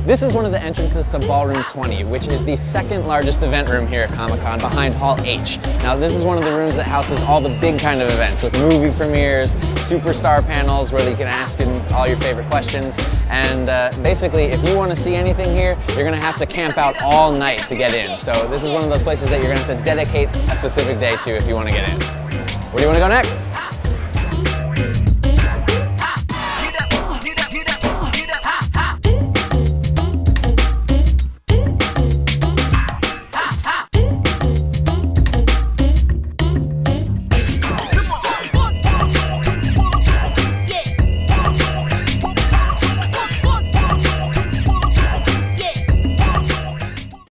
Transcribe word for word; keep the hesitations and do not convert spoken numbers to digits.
This is one of the entrances to Ballroom twenty, which is the second largest event room here at Comic-Con behind Hall H. Now this is one of the rooms that houses all the big kind of events with movie premieres, superstar panels where you can ask all your favorite questions. And uh, basically, if you want to see anything here, you're going to have to camp out all night to get in. So this is one of those places that you're going to have to dedicate a specific day to if you want to get in. Where do you want to go next?